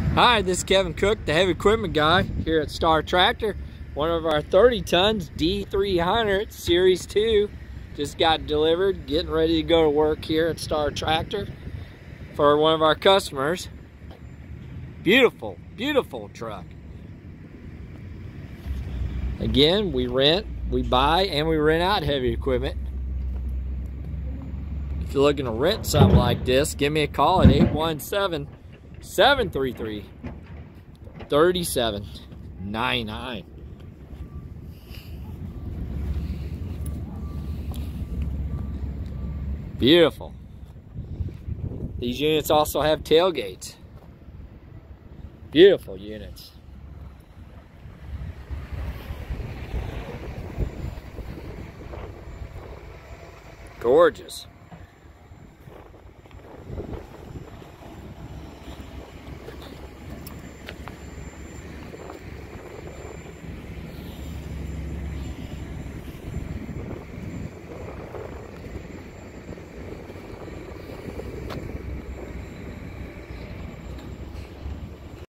Hi, this is Kevin Cook, the heavy equipment guy here at Star Tractor. One of our 30 tons D300 Series 2 just got delivered, getting ready to go to work here at Star Tractor for one of our customers. Beautiful, beautiful truck. Again, we rent, we buy, and we rent out heavy equipment. If you're looking to rent something like this, give me a call at 817-733-3799. Beautiful. These units also have tailgates. Beautiful units. Gorgeous.